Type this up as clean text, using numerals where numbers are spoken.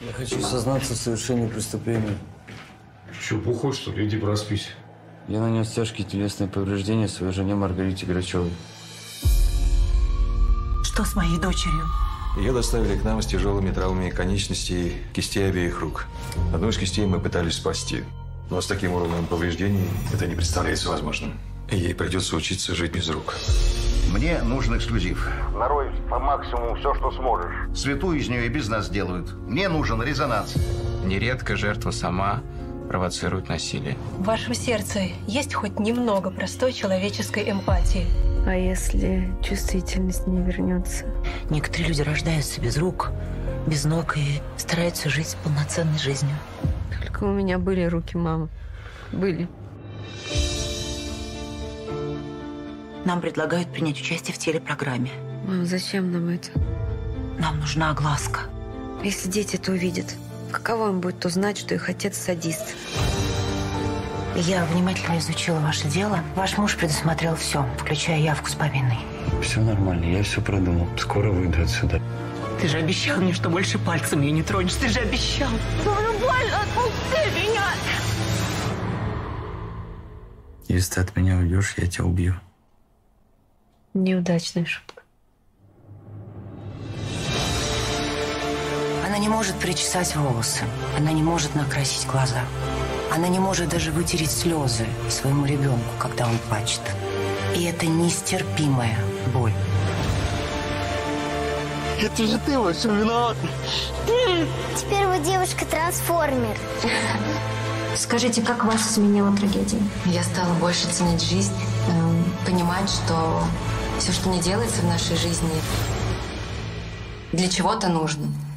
Я хочу сознаться в совершении преступления. Че, бухой, что ли? Иди проспись. Я нанес тяжкие телесные повреждения своей жене Маргарите Грачевой. Что с моей дочерью? Ее доставили к нам с тяжелыми травмами конечностей и кистей обеих рук. Одну из кистей мы пытались спасти. Но с таким уровнем повреждений это не представляется возможным. И ей придется учиться жить без рук. Мне нужен эксклюзив. Нарой по максимуму все, что сможешь. Святую из нее и без нас делают. Мне нужен резонанс. Нередко жертва сама провоцирует насилие. В вашем сердце есть хоть немного простой человеческой эмпатии? А если чувствительность не вернется? Некоторые люди рождаются без рук, без ног и стараются жить полноценной жизнью. Только у меня были руки, мама. Были. Нам предлагают принять участие в телепрограмме. Мам, зачем нам это? Нам нужна огласка. Если дети это увидят, каково им будет узнать, что их отец садист? Я внимательно изучила ваше дело. Ваш муж предусмотрел все, включая явку с повинной. Все нормально, я все продумал. Скоро выйду отсюда. Ты же обещал мне, что больше пальцем ее не тронешь. Ты же обещал. Ну, больно, отпусти меня! Если ты от меня уйдешь, я тебя убью. Неудачная шутка. Она не может причесать волосы. Она не может накрасить глаза. Она не может даже вытереть слезы своему ребенку, когда он плачет. И это нестерпимая боль. Это же ты во всем виноват. Теперь вы девушка-трансформер. Скажите, как вас изменила трагедия? Я стала больше ценить жизнь, понимать, что все, что не делается в нашей жизни, для чего-то нужно.